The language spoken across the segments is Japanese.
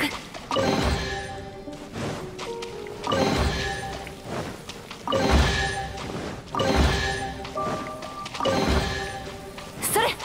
それ。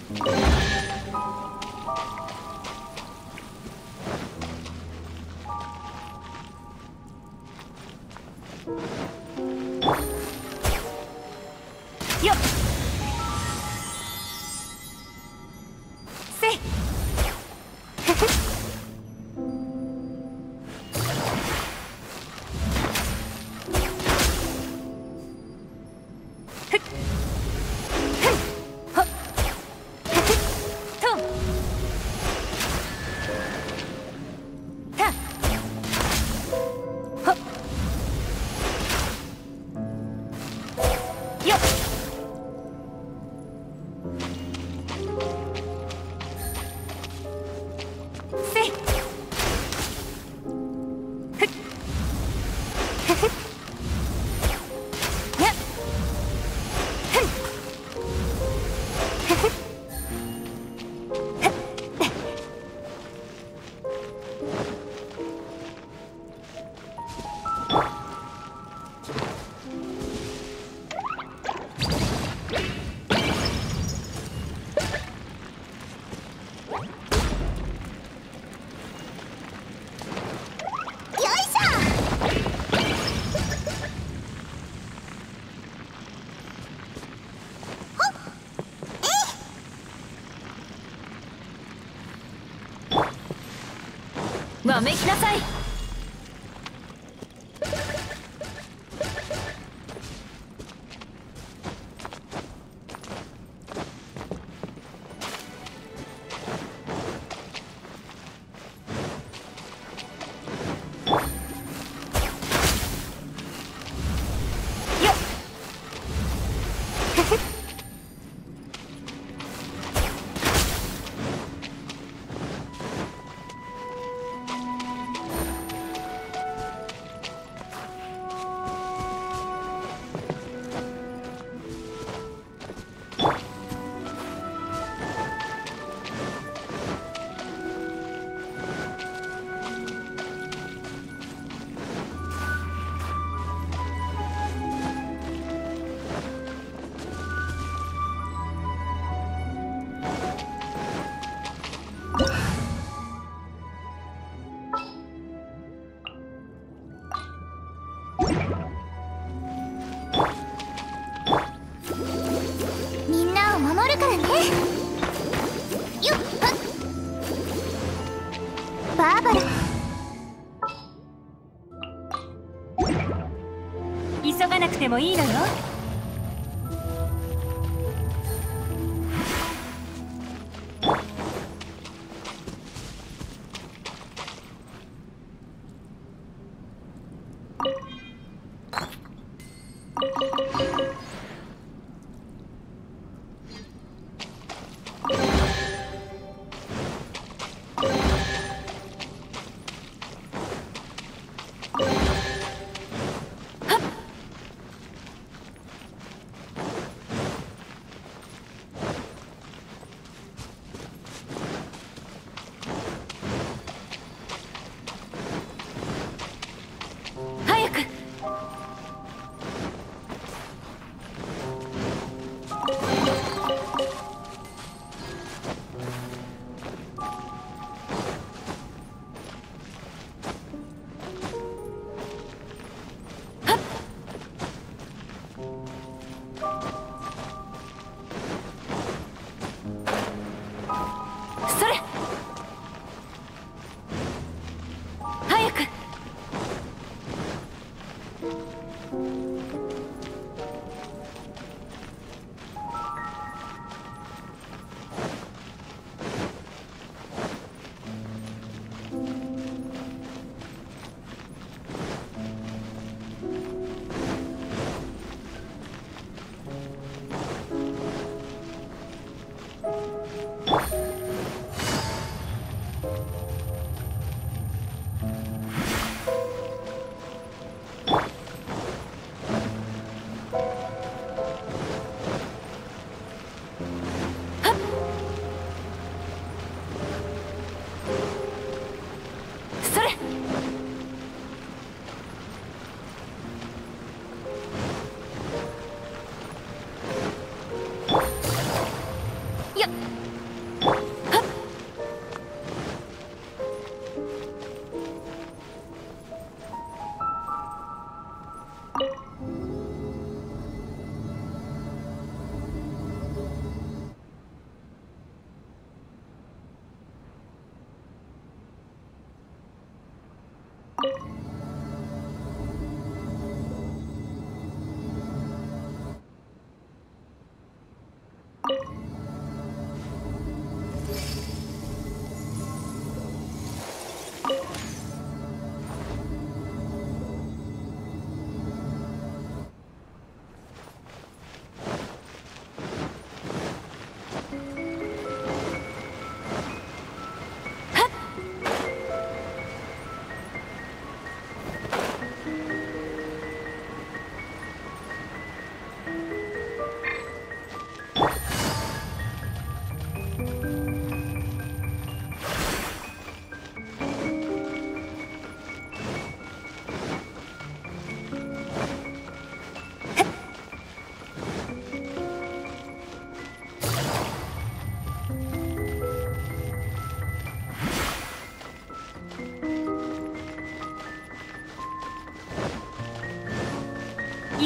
よっ。せい。わめきなさい。みんなを守るからね。よっはっ。バーバラ。急がなくてもいいのよ。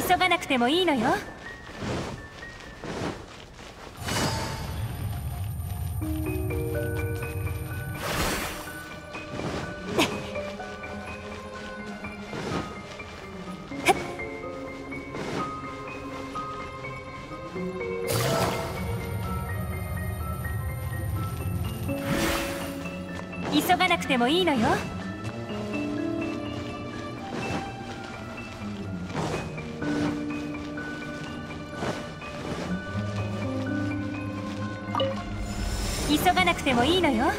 急がなくてもいいのよ。急がなくてもいいのよ。急がなくてもいいのよ。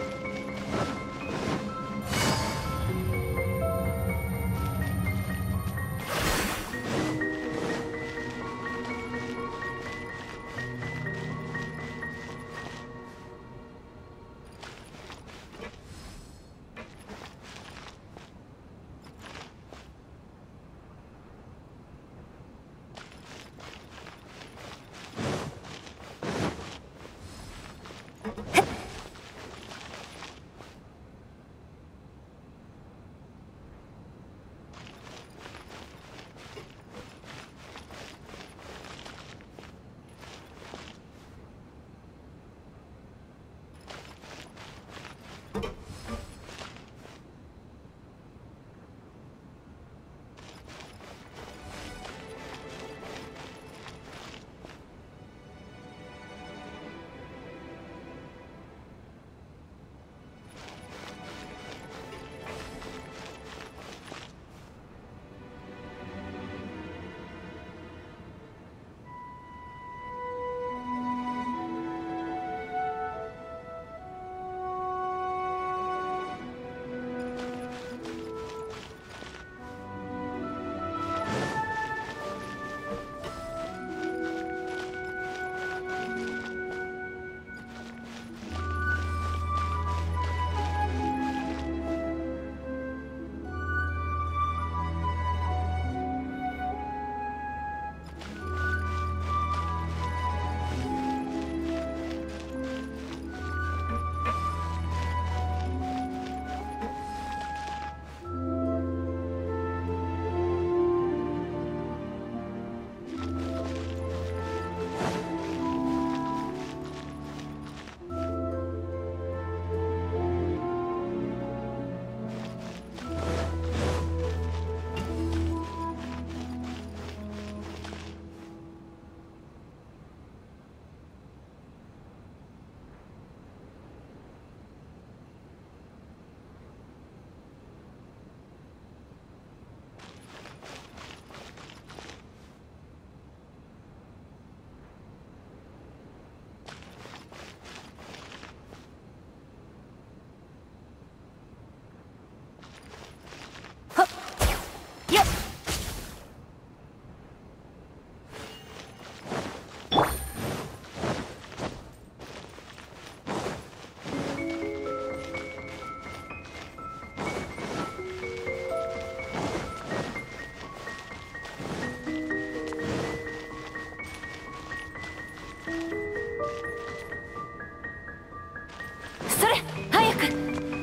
それ、早く。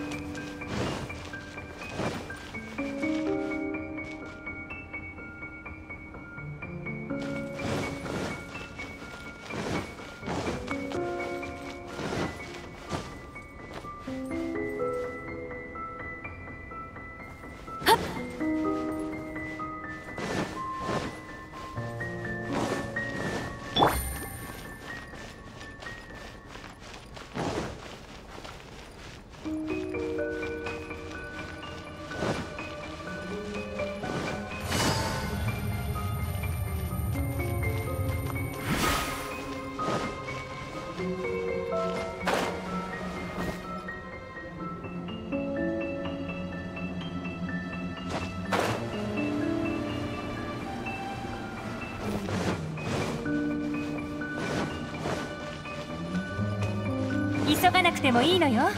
急がなくてもいいのよ。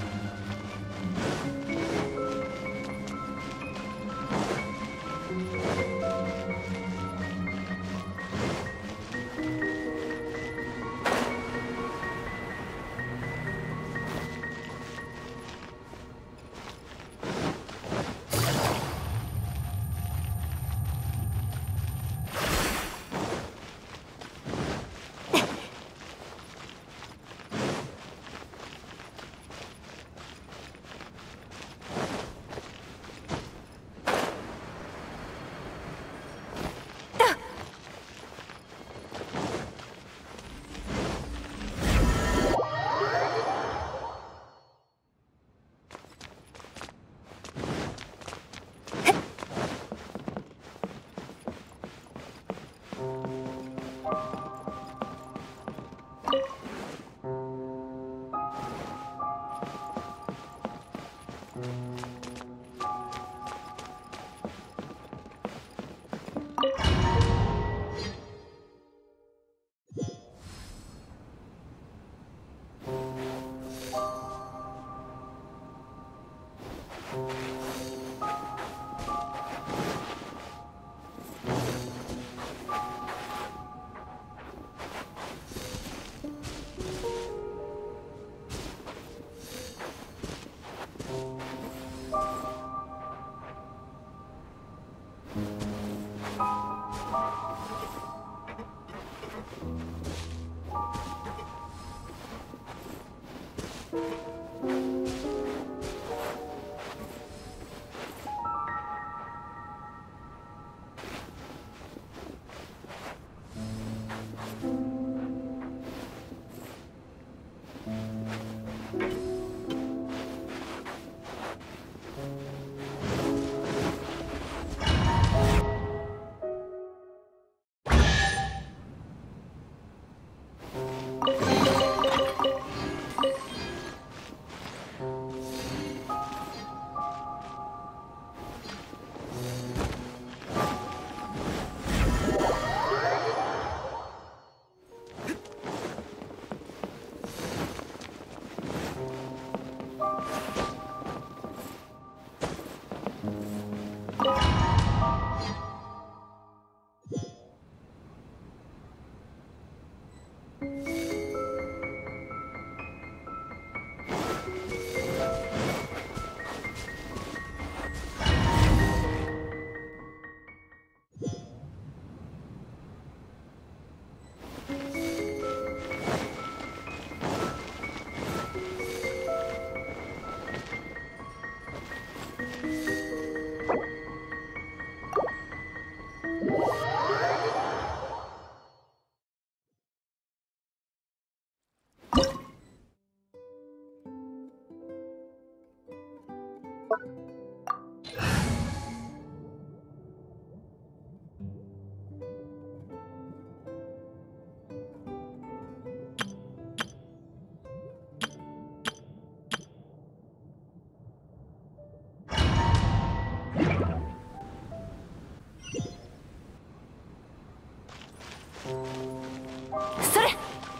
それ。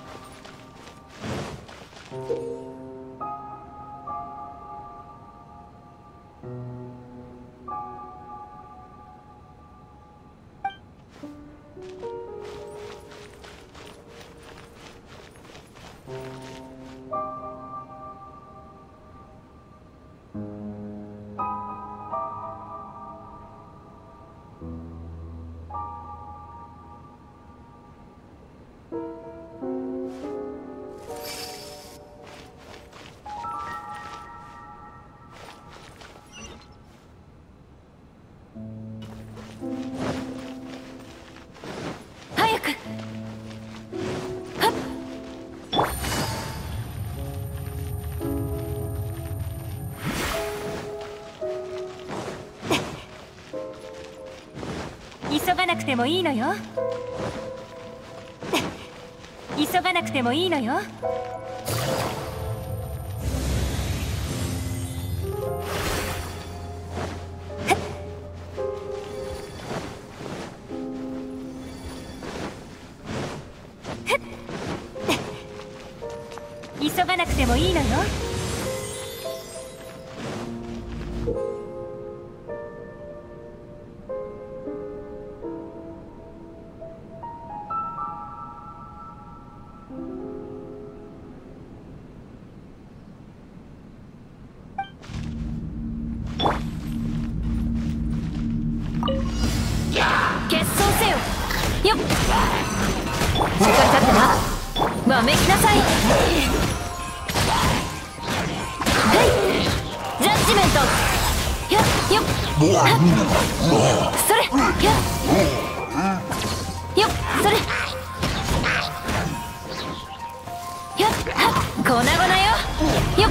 早く。はっ。急がなくてもいいのよ。急がなくてもいいのよ。急がなくてもいいのよ。決闘せよ。よっ。しっかり立ってな。わめきなさい。ジャッジメント。やっよっ。それ。やっよっ。それ。やっはっ。粉々よ。よっ。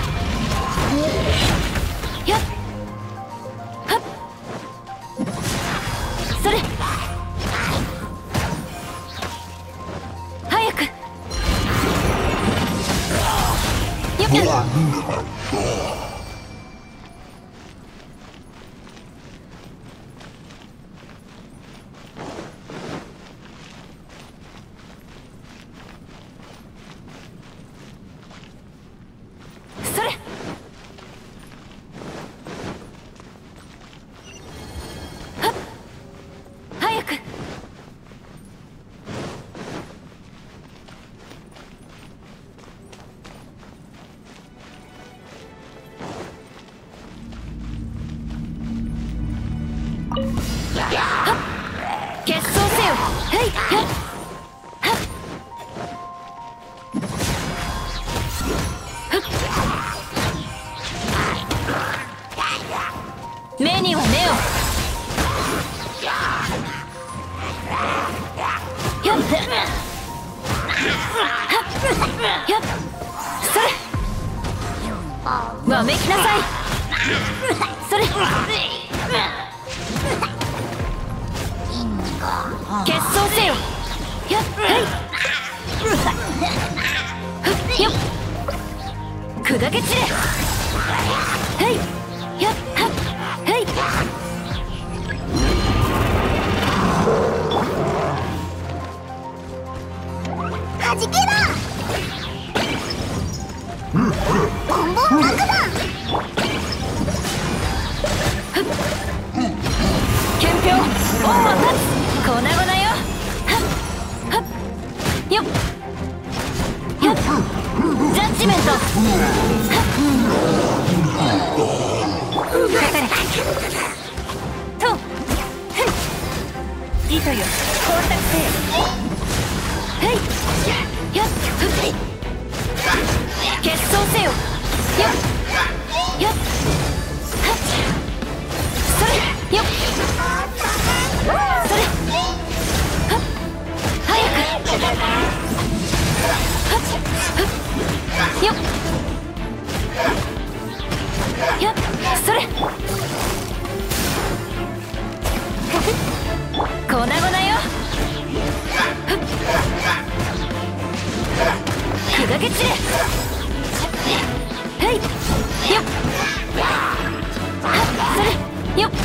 やっはっ。それ。早く。よっ。 目には目を。やっやっそれわめきなさい。それ決闘せよ。やっはいよっ砕け散れ。はいやっはいはじけろ。ボンボン爆弾。 憲兵恩を断つ。粉々よ。はっよっよっジャッジメント。かかれと糸よ光沢せよ。はいやっ決闘せよ。やっやっはっそれよっそれはっ早くはっよっやっそれ粉々よ。砕け散れ。はいよっはっそれよっ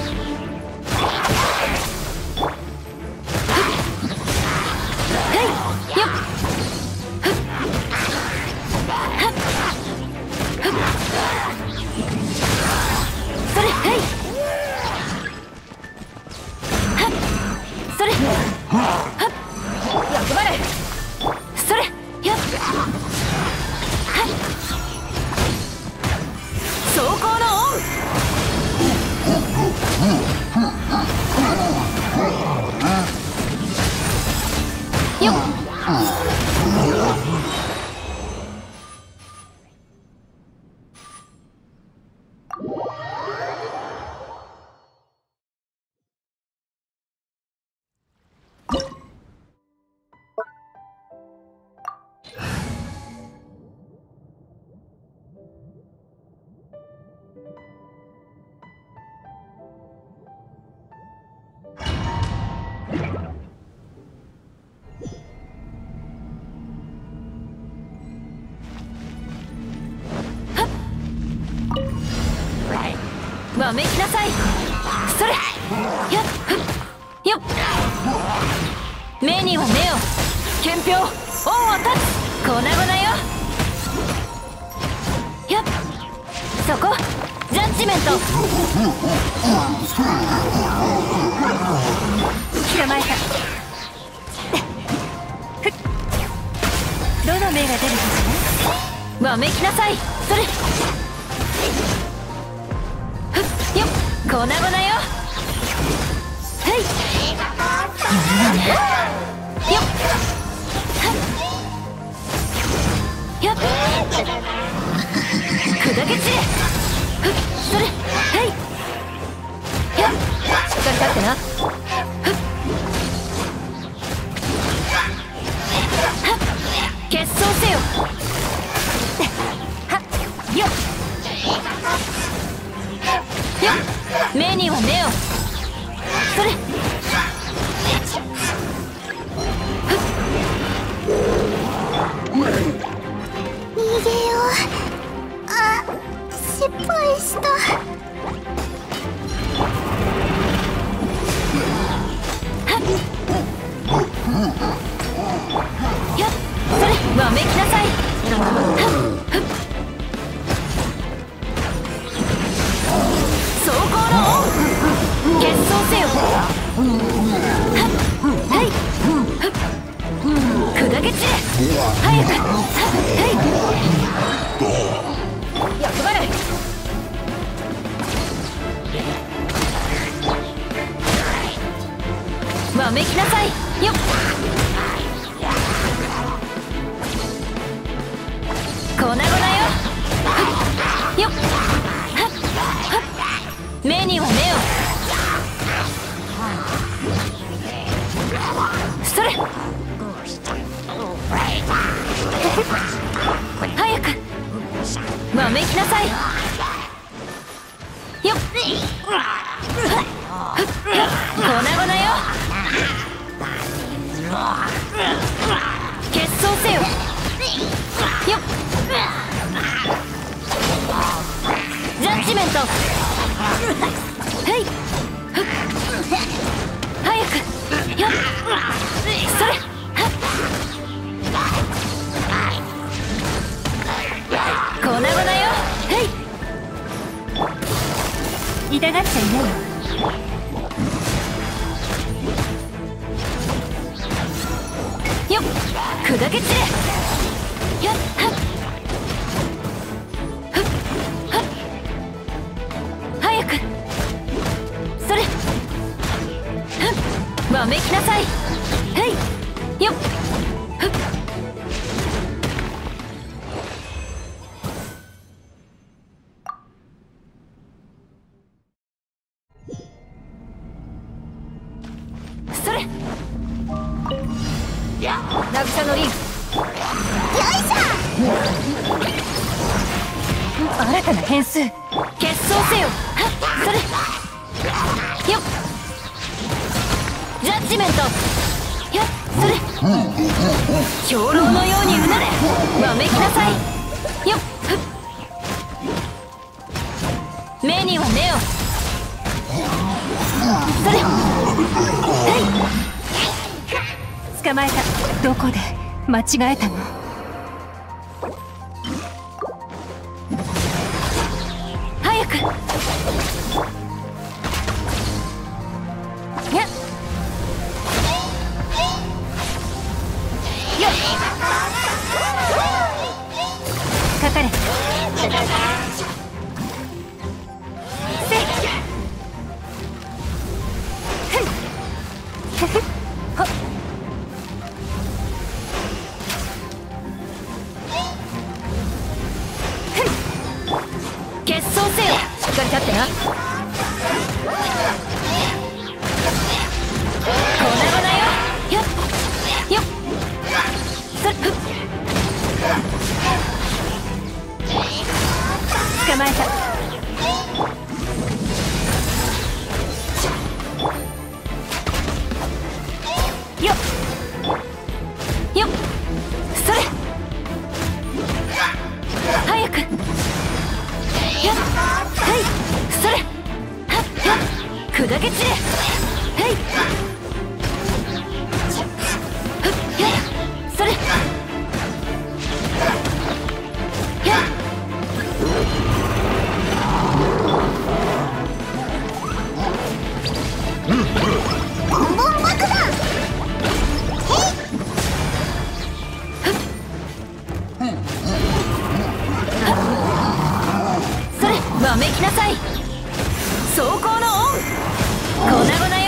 はいよっそれはいはっそれはっ欲張れ。それやっはっ走行のオン。よっわめきなさい。それやっよっ目には目を。憲兵恩を断つ。粉々よ。やっそこジャッジメント。ひらまえた。どの目が出るかしら。わめきなさい。それよっ粉々よ。はいよっやっ砕け散れ。それはいやっしっかり立ってな。決闘せよ。はっよっよっ目には目を。それ逃げよう。あ、失敗した。 やっそれわめきなさい。走行のオン。決闘せよ。はい砕け散れ。早くはい欲張れ。わめきなさいよっ粉々よ。よっ目には目を。それ。早くわめきなさい。よっ、粉々よ。決闘せよ。よっ、ジャッジメント。はい、早く。よっ、それ。粉々よ。はい痛がっちゃいないよ。よっ、砕け散れ。よっ、はっはっはっ、早く。それ。はっ、わめきなさい。はいよっ、はっ。それ。渚のリン。よいしょ。新たな変数。決闘せよ。はっ、それ。よっ、ジャッジメント。よっ、それ。兵糧のようにうなれ。わめきなさい。よっ、ふっ、目には目を。それ。はい捕まえた。どこで間違えたの？早く。やっよっ、かかれ。せっはっ、決闘せよ。しっかり立ってな。粉々よ。よっよっ、それ。捕まえた。よっよっ、それ。早く。よっ、はいそれ。はっはっ、砕け散れ。はいふっ、よっ、それ。よっ、 ボンボン爆弾。 それ。わめきなさい。走行のオン。粉々よ。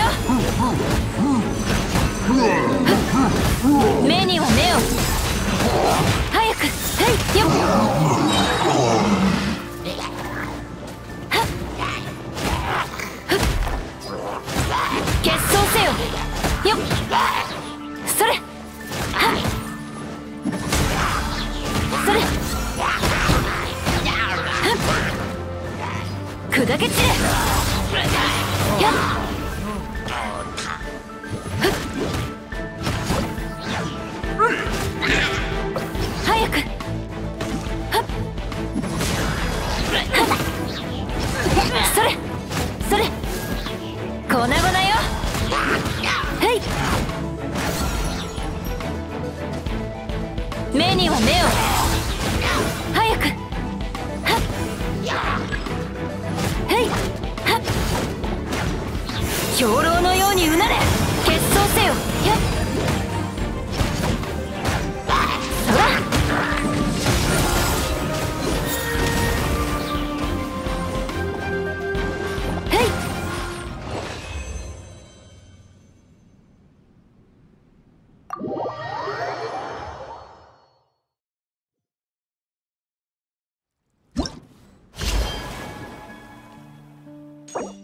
目には目を。早く。はいよっ、はっふっ、決闘せよ。よっ、それ。はっ、それ。はっ、砕け散れ。よっ、ふっ、早く。はっ、はっ、それ。それ。粉々よ。はい目には目を。早く。はっ、はいはっ、兵糧のようにうなれ。決闘せよ。よっ、そら。はいよ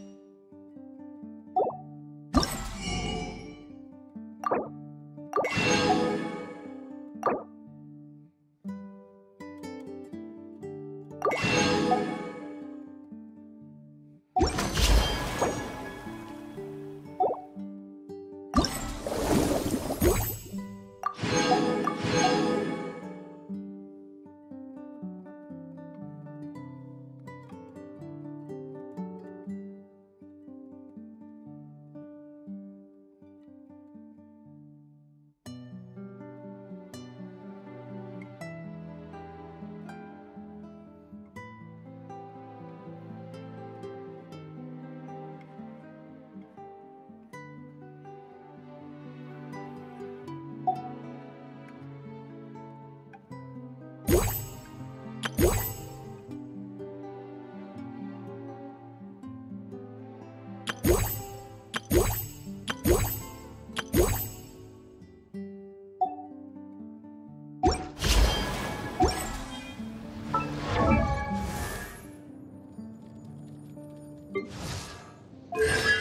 っ